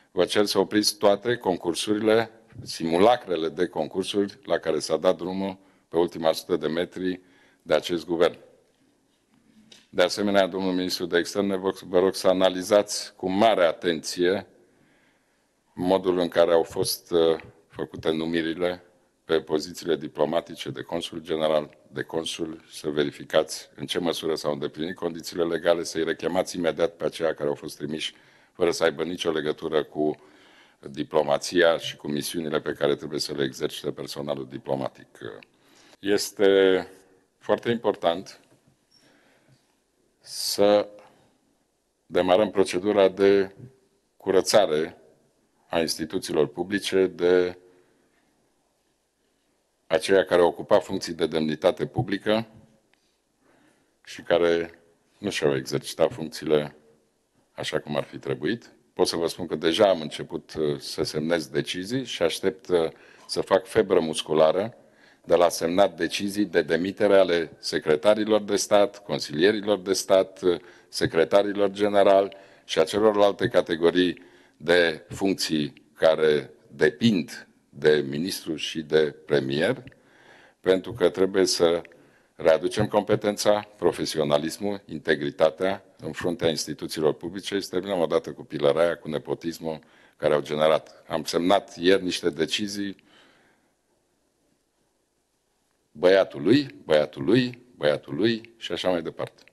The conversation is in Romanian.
vă cer să opriți toate concursurile, simulacrele de concursuri la care s-a dat drumul pe ultima 100 de metri de acest guvern. De asemenea, domnul ministru de externe, vă rog să analizați cu mare atenție modul în care au fost făcute numirile pe pozițiile diplomatice de consul general, de consul, să verificați în ce măsură s-au îndeplinit condițiile legale, să-i rechemați imediat pe aceia care au fost trimiși fără să aibă nicio legătură cu diplomația și cu misiunile pe care trebuie să le exercite personalul diplomatic. Este foarte important să demarăm procedura de curățare a instituțiilor publice de aceia care au ocupat funcții de demnitate publică și care nu și-au exercitat funcțiile așa cum ar fi trebuit. Pot să vă spun că deja am început să semnez decizii și aștept să fac febră musculară de la semnat decizii de demitere ale secretarilor de stat, consilierilor de stat, secretarilor generali și a celorlalte categorii de funcții care depind de ministru și de premier, pentru că trebuie să readucem competența, profesionalismul, integritatea în fruntea instituțiilor publice și să terminăm odată cu pilăraia, cu nepotismul care au generat. Am semnat ieri niște decizii băiatul lui și așa mai departe.